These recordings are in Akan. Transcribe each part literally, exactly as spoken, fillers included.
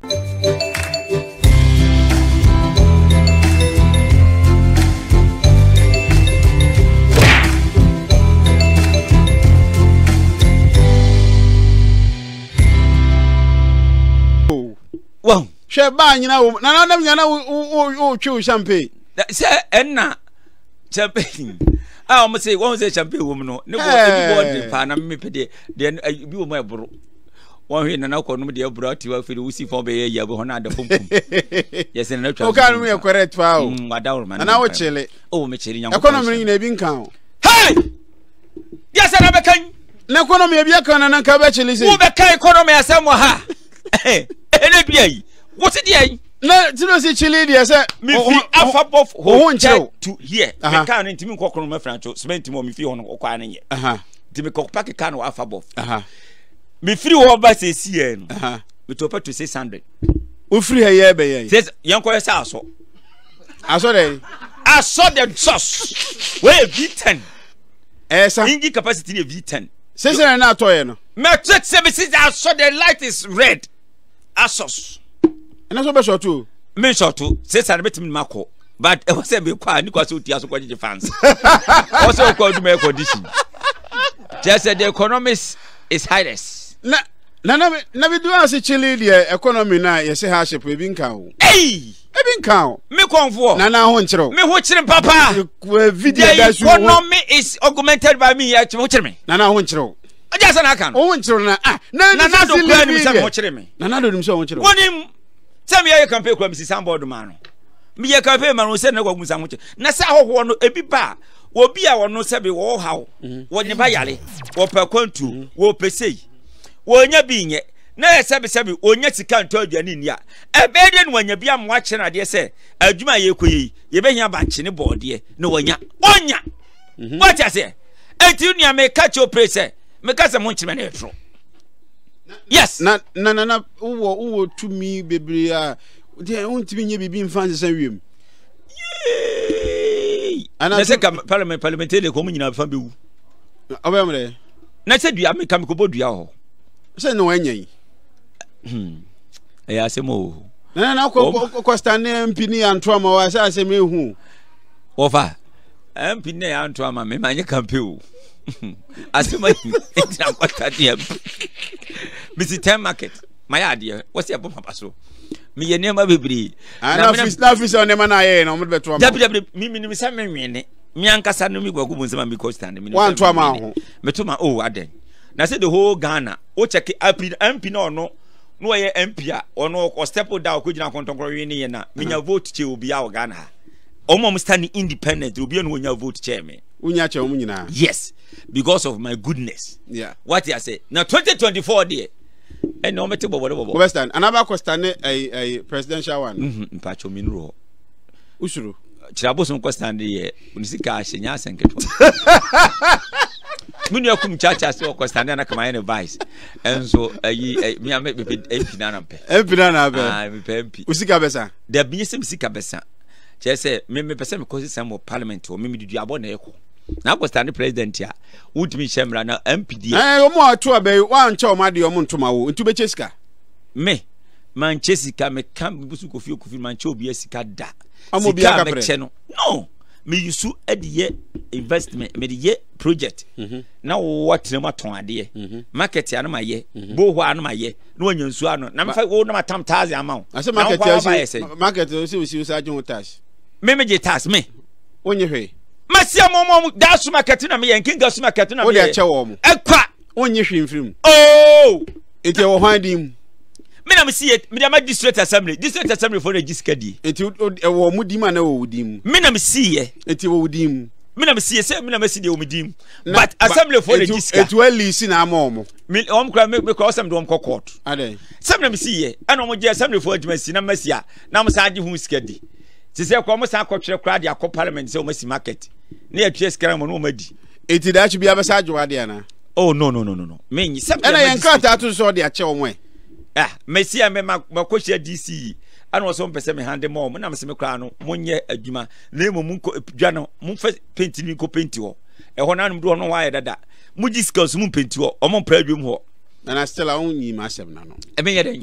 Wow, she ba nyina wo na na nyina wo wo twu champagne. Say enna champagne. Ah, o say won say champagne wo no. Ne go ebi board pa na me pede de bi wo mo ebro. Won hwe na na ko no de ebro ati wa fi wusi fo be ya go ho na da pompom. Yes na twa. O kan me correct pa o. Mm, wadawo man. Na wo chele. O me chele nyanko. Economy nyina bi nkan o. Hey! Yes na be kan. Na economy e bi akan na nka be chele say. Wo be kan economy asem ha. Eh, ele biai. What is the na tino si chili dia say me fi afabov ho to here me kan ntimi nkokoro me francho cement mo me fi ho no kwa na ye aha ntimi kokpak kan wa afabov aha me free ho ba se sie no aha me to to six hundred o free here be ye says yanko yesa aso aso dey aso the sauce we v ten esa ingi capacity ne v ten say say na atoye no metric services aso the light is red asos na so be short o me short o say say betim mako but e was be kwa ni kwa so ti aso kwa je fans also kwa do my condition just said the economics is highest na na na na we do as chili the economy na ye say ha ship e bi nkan o eh e bi nkan o me konfo na na ho nchiro me ho chire papa video the economy is augmented by me ya ho chire me na na ho nchiro aja sa na kan o ho nchiro na ah na na na do kwa ni me ho chire me na na do ni so ho nchiro wonim Some year campaign kwa misi samboard man. Me ye campaign man say na kwa musa muche. Na sa hoho no ebi ba. Obi a wono se be wo hawo. Wo ne ba yale. Wo pa kwantu, wo pesei. Wo nya bi nye. Na ye se be se be onya sika nto aduane ni a. E be de no nya bi am wa kye na de se adwuma ye koyi. Ye be nya ba kye ne board no wonya. Onya. What I say? Enti nua me catch your place. Me ka se mo nkyeme na etro. Yes. Na na na na uwo uwo tumi bebre a de untimi nye bibi mfanse san wiem. Ana se ka parliament parliamentary ko munyina fa bewu. Obemre. Na se dua me kam ko bodua ho. Se no anyan. Hmm. E asemo. Na na ko ko stand M P ni anto ama wa se asem ehu. Ofa. M P ni anto ama me manye campaign. Asema ina kwata dia. Mister Ten Market. My idea. What's your bomb paso? Me ye nema bebri. Na fis na fis on nema na ye na mo beto ama. Dabi dabi mi mi mi sa me nwene. Mi ankasa no mi gwagu bu nsema mi ko stand mi. Wan to ama ho. Metuma oh aden. Na say the whole Ghana. O check M P no no. No ye M P a ono ko step down ko gina kontonkoro wi ni ye na. Minya vote che obi a Ghana ha. Omo mo stand independent obi no nya vote che me. Unya che omo nyina. Yes, because of my goodness. Yeah. What I say. Now twenty twenty-four there. And no matter what what. Western anaba ko stand a a presidential one. Mhm. Mpacho minro. Usuru. Chirabo so ko stand there. Unisika ahenya asenketo. Munu akum chacha se ko stand na kama ene vice. Enso ayi me am be M P na na pe. M P na na pe. Ah, me pe M P. Usika besa. There be some sika besa. Che say me me pese me ko system of parliament o me me dudu abo na eko. Na ko stand president ya. Wutimi shemra na M P D. Eh omo atu abai wan che o ma de omo ntoma wo. Ntu be chesika. Me man chesika me kam busu kofi kofi man che obi asika da. Amo bi aka pre. No. Me yusu ediye investment me de project. Mhm. Na what na maton ade. Market ya na maye. Bo ho anu maye. Na wanya nsu anu. Na me fa wo na matam taze amount. Ase market ya market o si o si o sa jun tax. Me me je tax me. Onye hwe. Masia momo da su market na me yankin ga su market na me. O de ache wo mo. Ekwa. Onye hwe mfirim. Oh! Ete wo hwan dim. Me na me see it. Me da ma district assembly. District assembly for register di. Ete wo mu dim na wo dim. Me na me see e. Ete wo dim. Me na me see say me na me see de wo dim. But assembly for register. Ete wo lisi na ama omo. Me om kra me me cross am do om court. Ade. Sem na me see e. Ana mo je assembly for adjumasi na masia. Na mo sa age hu sika di. Ti say ko mo sa akotwere kra de akọ parliament say o masi market. Na ya tue skra mo no madi. Ete da chi bia be sa adwo ade ana. Oh no no no no no. Me nyi sem. Ana yen krata to so de ache wo mo e. Ah, Messi me makohia D C. Ana wo so mpese me hande mo, na me se me kra no, monye adwuma. Na emo mu dwa no, mu fa paint ni ko paint ho. E ho na no do no wa ye dada. Mu ji skills mu paint ho, o mo pra adwum ho. Na na still a unyi ma sem na no. E me ye den.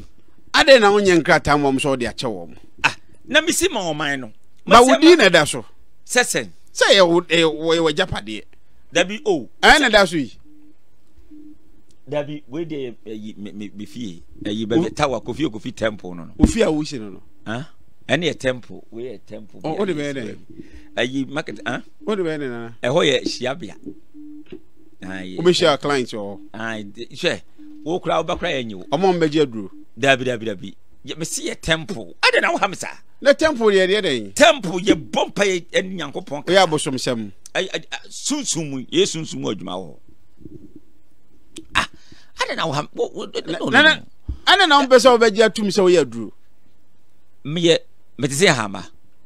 ade na wonye nkrata mom so de ache wo ah na misi ma oman no ma wudi na da so sesen say ye wo japade dabi o eh na da so yi dabi we de me fie ayi be tawa kofi kofi temple no no ofi a wo shi no no ah ene ye temple we ye temple o de be ne ayi market ah o de be ne na e ho ye shiabia ayi o be share client o ayi hwe wo kura wo bakra ye nyi omo mbeje aduro dabi dabi dabi me see ye temple ade na wo hamsa na temple ye de den temple ye bompa ye nyankopon ka ya bosom sem ay sunsumu ye sunsumu adwuma wo ah ade na wo ham na na ana na mpesa obeje atum se wo ye aduro me ye metese hama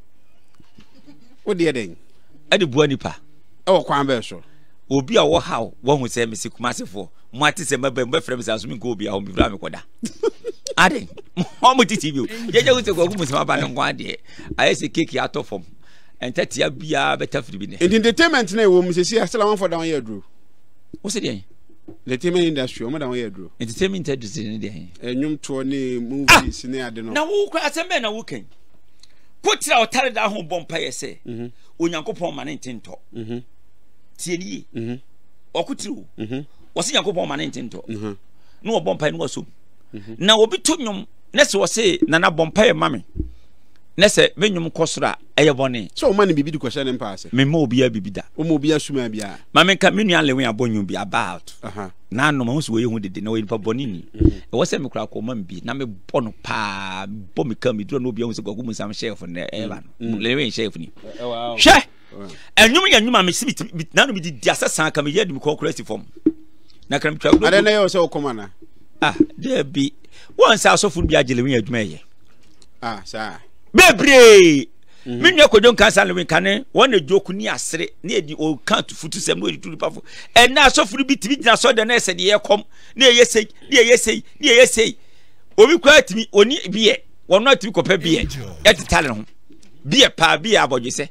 wo de den ade bua nipa e wo kwan be so obi a wo haw wo hu se me sikumasefo mo ate se mabam be frem se asumi ko obi a ho mi fra me koda ade mo mo titi bi o je je wo se ko gumu se maba ne kwa de aye se cake ato fom entatia bia beta firi bi ne entertainment na wo mu se si asela wan for down ye aduro wo se de entertainment industry o mo down ye aduro entertainment industry ne de enyum to ne movies ne ade no na wo kwa asembe na wo kan ko tira o tare da ho bompa ye se mhm onyankopon ma ne ntento mhm tie ni mhm okutiru mhm wose yankopon ma ne ntento mhm no bompa ne waso na obi to nwom na se wose nana bompa ye mame na se menwom kosora eye bone so o ma ne bibi di kwahye ne mpa ase me ma obi a bibida o ma obi asuma bia mame ka menu an lewe abonwom bi about aha na no ma so ye hu dede na we nipa bone ni e wose me kura ko ma bi na me bono pa bo me ka me duro no obi hu se gogu mu sam chef na e ba no lewe chef ni hwe enyum ya nyuma me sibit na no bi di asasa ka me ye di me concrete form na kram twa ade na ye so koma na ah there be one sa so fun bi agele wi adwuma ye ah sa bebre me nwa kodon kan san lewe kan won ejoku ni asere na edi o kan to futu sem no edi tu pafo e na so fun bi tibi na so de na ese de ye kom na ye sei na ye sei na ye sei obi kwa timi oni biye won na timi kopa biye e titale ho biye pa biye abojise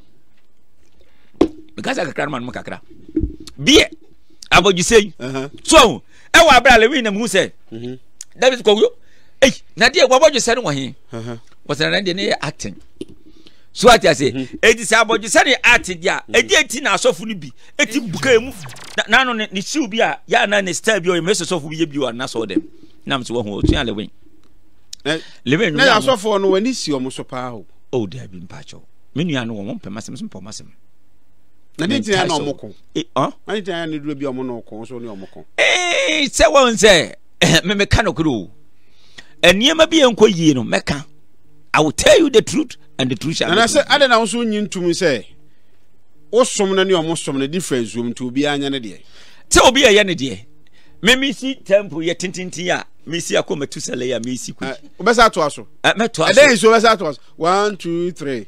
because I can't man kakra biye abojise so e wa bra lewe na mu se mhm David Kogo eh na de abojise no he mhm was na de ne acting so ati ase edi se abojise ne art dia edi eti na asofu no bi eti buka mu na no ne siu bi a ya na ne star bi o me sofu bi ye bi o na so dem na mso wo hu otu ya lewe lewe na asofu no wani si o mo so pa ho o de bi mpacho menu ya no wo mpema sem sem pomasem na ni tin ya na omoko eh ah na ni tin ya na duro bi omo no ko so ni omoko eh se won se me me kan okuru eniema bi enko yie no meka I will tell you the truth and the truth shall be. And I say ade na so nyin tum say o som na ne omo som na difference um to obi anya ne de te obi aye ne de me me si temple ye tintintin a me si akoma tu sele ya me si ku o be sa to aso eh me to aso e dey so be sa to aso one two three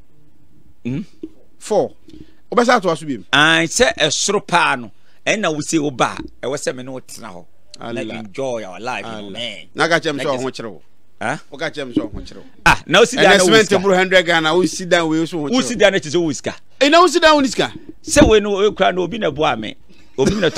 mm four o be sa to aso bi an se esoro pa no e na wo se wo ba e wo se me no tena ho like enjoy our life you know, man na ga chem so ho kire wo ah o ga chem so ho kire wo ah na o si da na wo si one hundred Ghana wo si da we so ho kire wo si da na ti so wo ska e na wo si da wo ni ska se we no we kra no obi na bo ame obi na to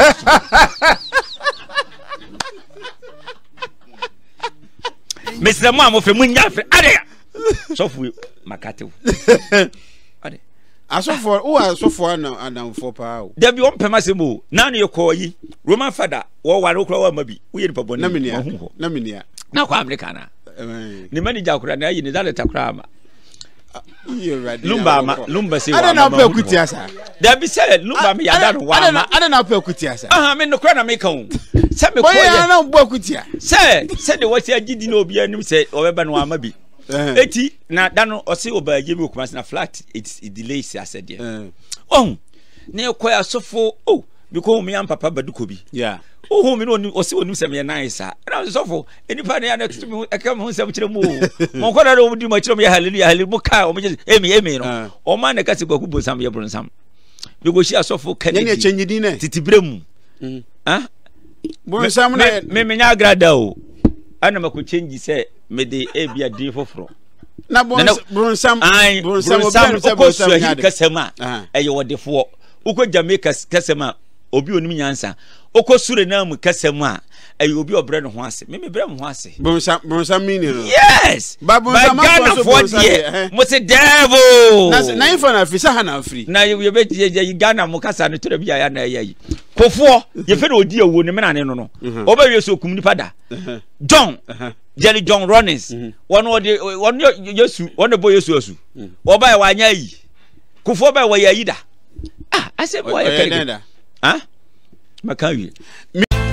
Mister Mo amofe munya fe ade so fu makate ade asofo wo asofo na adamfo pa o da bi won pema semo na no yekoyi Roman father wo ware okra wa mabi wo ye nipa boni na menia na menia na kwa America na ni manager okra na yi ni dale takra ma lumba ma lumba se wa ade na pa kuti asa da bi se lumba me ya da no wa ma ade na pa kuti asa aha me no kra na me kan se me ko ya na bo kuti a se se de wo se agidi na obi anim se obeba no wa ma bi eti na dano ose oba ye bi okuma na flat it, it delays as said there oh na ekoya sofo oh because me am papa baduko bi yeah oh me no ose onu se me nice a na sofo enipa na ya na tutu me aka me nsam kire mu mo ko da do di ma kire me hallelujah hallelujah mo ka o me emi emi no o ma na ka se gwaku bonsam ye bronsam we go shi asofo kanedi ne chenyidi ne titibrem ah bronsam na me me nya agrada o ana mako change se me de e bia din foforo na bronsam bronsam bronsam ko swahili kasema eye wodefo uko Jamaica kasema obi onim nyansa uko Suriname kasema ɛyɛ obi obrɛ no ho ase me me brɛ mo ho ase bonsa bonsa mini no yes ba bonsa ma so bonsa de mo se devil na na infa na afri sa ha na afri na ye be ye Ghana mo kasa no to bia ya na yayi kofo ye fe na odi awo ne me na ne no no oba wie so kum nipa da John Jelly John Rollins one odi one Yesu one boy Yesu asu oba ya wanya yi kofo ba wa yayi da ah ase boy ya kere ah maka wi